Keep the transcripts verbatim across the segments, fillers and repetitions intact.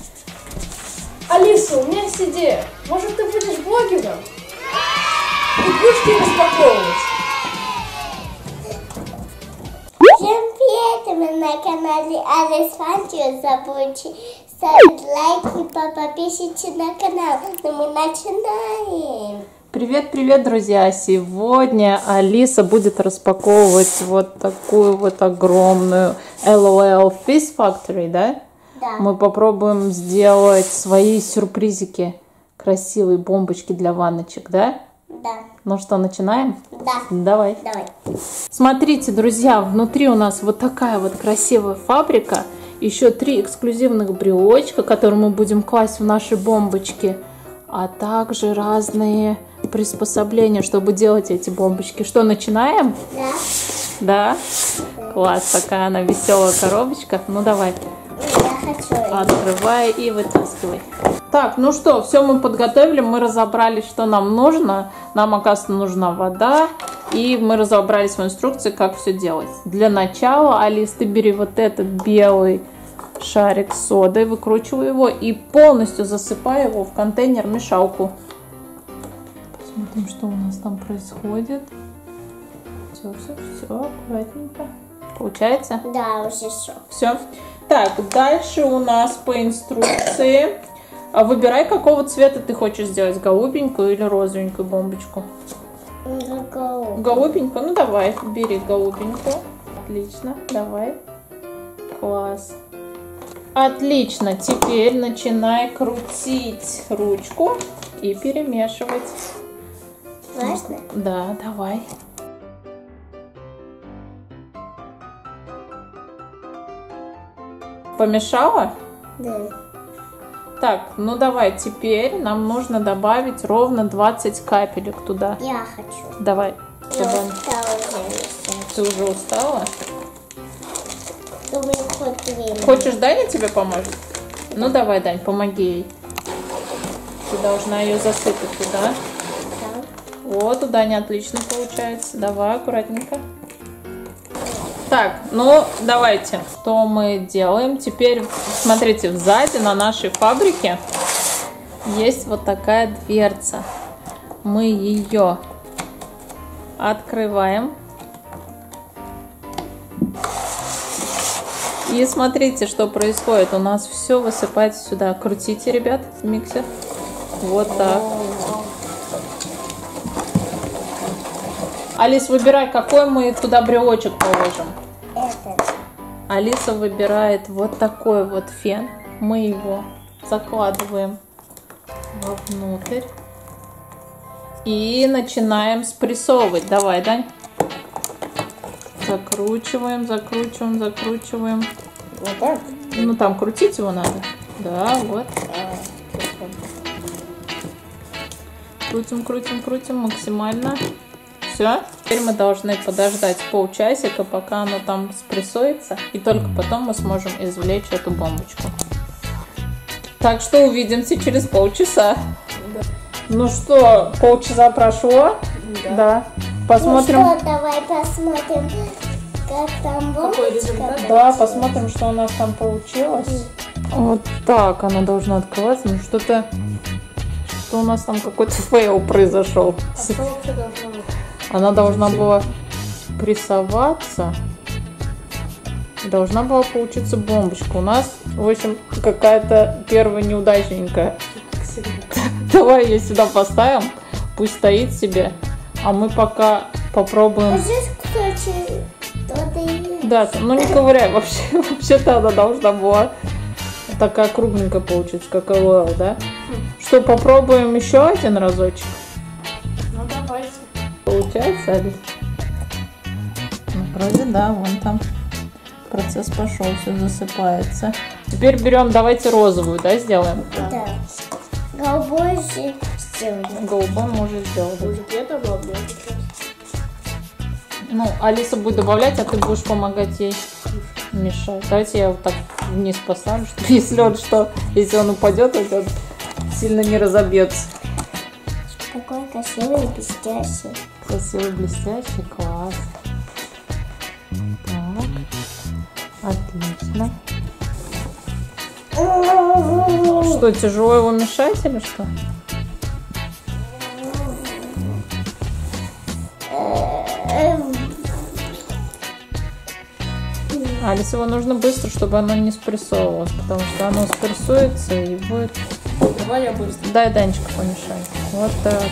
Алиса, у меня есть идея. Может, ты будешь блогером? И будешь их распаковывать? Всем привет! Вы на канале Алис Фантио. Забудьте ставить лайки, подписывайтесь на канал. Но мы начинаем. Привет, привет, друзья! Сегодня Алиса будет распаковывать вот такую вот огромную эл о эл Fish Factory, да? Да. Мы попробуем сделать свои сюрпризики, красивые бомбочки для ванночек, да? Да. Ну что, начинаем? Да. Давай. Давай. Смотрите, друзья, внутри у нас вот такая вот красивая фабрика. Еще три эксклюзивных брелочка, которые мы будем класть в наши бомбочки. А также разные приспособления, чтобы делать эти бомбочки. Что, начинаем? Да. Да? Класс, такая она веселая коробочка. Ну давай. Я хочу. Открывай и вытаскивай. Так, ну что, все мы подготовили, мы разобрались, что нам нужно. Нам, оказывается, нужна вода. И мы разобрались в инструкции, как все делать. Для начала, Алис, ты бери вот этот белый шарик с содой, выкручивай его и полностью засыпай его в контейнер-мешалку. Посмотрим, что у нас там происходит. Все, все, все, аккуратненько. Получается? Да, уже все. Все. Так, дальше у нас по инструкции. Выбирай, какого цвета ты хочешь сделать, голубенькую или розовенькую бомбочку. Голубенькую. Голубенькую? Ну давай, бери голубенькую. Отлично, давай. Класс. Отлично, теперь начинай крутить ручку и перемешивать. Важно? Да, давай. Помешала? Да. Так, ну давай, теперь нам нужно добавить ровно двадцать капелек туда. Я хочу. Давай. Я Чтобы... устала уже мешать. Ты уже устала? Думаю, хоть время. Хочешь, Даня тебе поможет? Ну давай, Дань, помоги ей. Ты должна ее засыпать туда. Да. Вот, у Дани отлично получается. Давай, аккуратненько. Так, ну давайте. Что мы делаем? Теперь, смотрите, сзади на нашей фабрике есть вот такая дверца. Мы ее открываем. И смотрите, что происходит. У нас все высыпается сюда. Крутите, ребят, миксер. Вот так. Алис, выбирай, какой мы туда брелочек положим. Это. Алиса выбирает вот такой вот фен. Мы его закладываем вовнутрь. И начинаем спрессовывать. Давай, Дань. Закручиваем, закручиваем, закручиваем. Вот так? Ну там крутить его надо. Да, вот. Крутим, крутим, крутим максимально. Все. Теперь мы должны подождать полчасика, пока оно там спрессуется. И только потом мы сможем извлечь эту бомбочку. Так что увидимся через полчаса. Да. Ну что, полчаса прошло? Да. Да. Посмотрим. Ну что, давай посмотрим, как там бомбочка. Да, посмотрим, что у нас там получилось. Вот так она должна открываться. Ну что-то, что у нас там какой-то фейл произошел. А что вообще должно быть? Она должна была прессоваться. Должна была получиться бомбочка. У нас, в общем, какая-то первая неудачненькая. Давай ее сюда поставим. Пусть стоит себе. А мы пока попробуем. А здесь, кстати, кто-то есть. Да, ну не ковыряй. Вообще, вообще-то она должна была такая кругленькая получиться, как эл о эл, да? Что, попробуем еще один разочек? Ну давайте. Получается, Алис? Ну, вроде да, вон там процесс пошел, все засыпается. Теперь берем, давайте розовую, да, сделаем? Да. Голубой же сделали. Голубой мы уже сделали. Может, я добавлю сейчас? Ну, Алиса будет добавлять, а ты будешь помогать ей мешать. Давайте я вот так вниз поставлю, чтобы если он что, если он упадет, он сильно не разобьется. Такой красивый, блестящий. Красивый, блестящий, класс. Так, отлично. Что, тяжело его мешать или что? Алис, его нужно быстро, чтобы оно не спрессовывалось, потому что оно спрессуется и будет... Давай я быстро. Дай Данечка помешай. Вот так.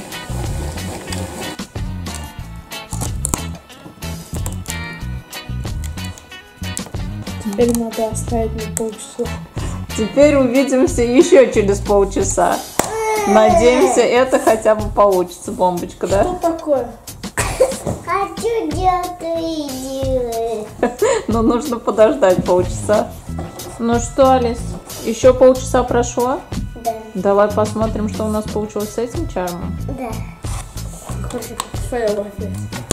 Теперь надо оставить на полчаса. Теперь увидимся еще через полчаса. Надеемся, это хотя бы получится, бомбочка, да? Что такое? Хочу делать видео. Но нужно подождать полчаса. Ну что, Алис, еще полчаса прошло? Да. Давай посмотрим, что у нас получилось с этим чармом. Да. Короче, как твоя лафия.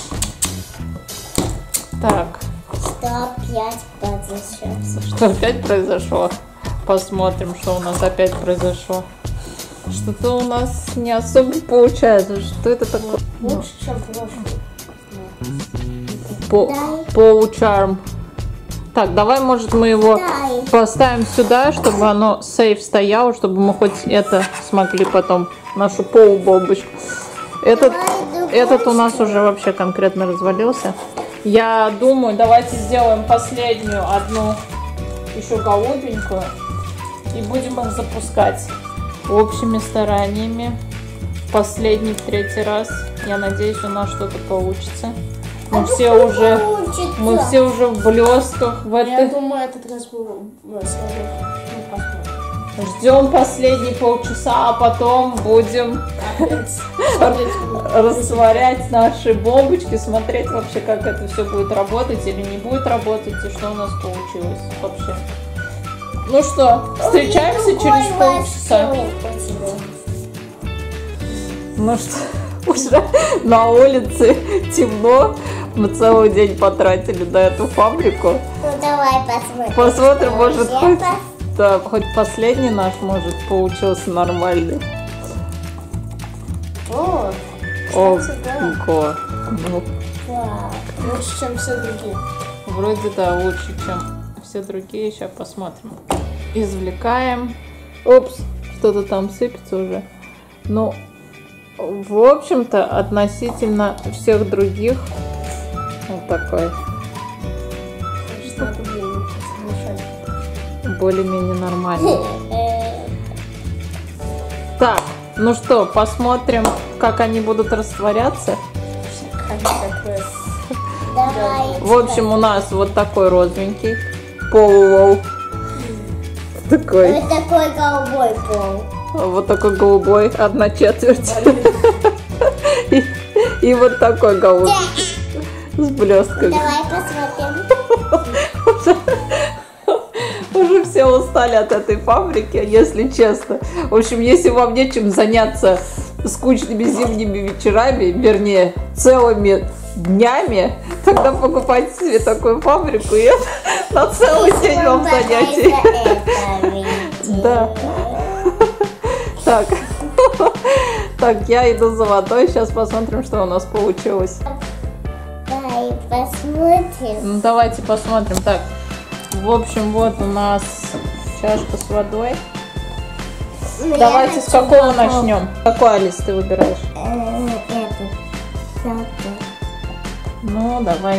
Так, Что опять произошло? что опять произошло? Посмотрим, что у нас опять произошло. Что-то у нас не особо получается. Что это такое? Лучше, чем прошлый. По- Поу-чарм. Так, давай, может, мы его Дай. поставим сюда, чтобы оно сейф стояло, чтобы мы хоть это смогли потом, нашу полубомбочку. Этот, этот у нас уже вообще конкретно развалился. Я думаю, давайте сделаем последнюю одну еще голубенькую и будем их запускать общими стараниями. Последний, в третий раз. Я надеюсь, у нас что-то получится. Мы все уже, мы все уже в блесках в Я этой. думаю, этот раз мы мы сможем. Ну, посмотрим. Ждем последние полчаса, а потом будем Опять смотреть. растворять наши бомбочки, смотреть вообще, как это все будет работать или не будет работать, и что у нас получилось вообще. Ну что, встречаемся через полчаса. Ну что, уже на улице темно. Мы целый день потратили на эту фабрику. Ну давай посмотрим. Посмотрим, что может, я хоть, пос- да, хоть последний наш, может, получился нормальный. О, Ого. кстати, да. Ну, Так. Лучше, чем все другие. вроде да, лучше, чем все другие. Сейчас посмотрим. Извлекаем. Упс, что-то там сыпется уже. Ну, в общем-то, относительно всех других, вот такой, Значит, надо было смешать. более-менее нормальный. Э, Так, ну что, посмотрим, как они будут растворяться. Такое. Давай. В общем, у нас вот такой розовенький полулол. Такой. Вот такой голубой пол. Вот такой голубой, одна четверть. И, и вот такой голубой с блестками. Давай посмотрим. Уже все устали от этой фабрики, если честно. В общем, если вам нечем заняться скучными зимними вечерами, вернее, целыми днями, тогда покупайте себе такую фабрику, и на целый день вам занятий. Да. Так. Так, я иду за водой, сейчас посмотрим, что у нас получилось. Давай посмотрим. Ну, давайте посмотрим. Так, в общем, вот у нас чашка с водой. Ну, Давайте я с хочу какого попробовать. начнем? Какой, Алис, ты выбираешь? Э, Этот. Этот. Ну, давай.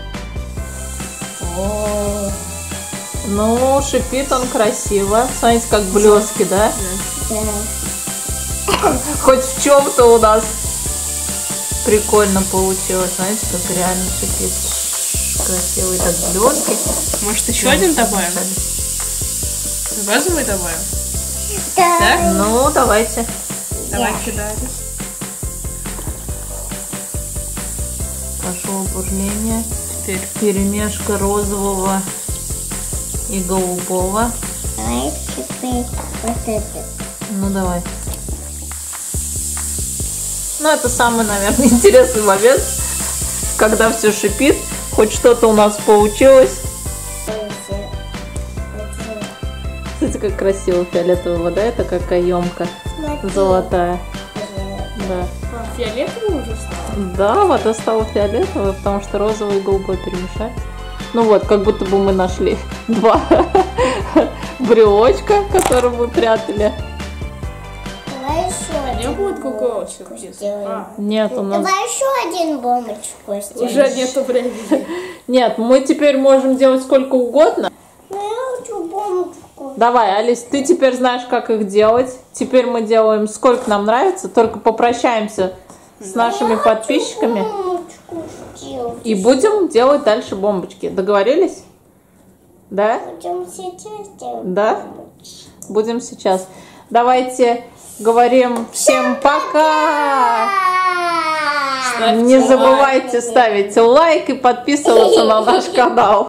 О, ну, шипит он красиво. Смотрите, как блески, да? Да. Хоть в чем-то у нас прикольно получилось. Знаете, как реально шипит. Красивые так блески. Может, еще один добавим? Розовый добавим? Да. Ну, давайте. Давай кидай. Пошло бурление. Теперь. Перемешка розового и голубого. Давай теперь вот этот. Ну, давай. Ну, это самый, наверное, интересный момент, когда все шипит. Хоть что-то у нас получилось. Смотрите, как красиво фиолетовая вода. Это как каемка золотая. Да. А, фиолетовый уже стал? Да, вода стала фиолетовой, потому что розовый и голубой перемешались. Ну вот, как будто бы мы нашли два брелочка, которую мы прятали. Давай еще Не один будет какого бомбочку сделаем. Нет, у нас... Давай еще один бомбочку сделаем. Уже нету времени. Нет, мы теперь можем делать сколько угодно. Ну, я хочу бомбочку. Давай, Алис, ты теперь знаешь, как их делать. Теперь мы делаем сколько нам нравится, только попрощаемся с нашими подписчиками. Бомбочку сделать. И будем делать дальше бомбочки. Договорились? Да? Будем сейчас делать Да? бомбочки. Будем сейчас. Давайте говорим всем пока! Не забывайте ставить лайк и подписываться на наш канал.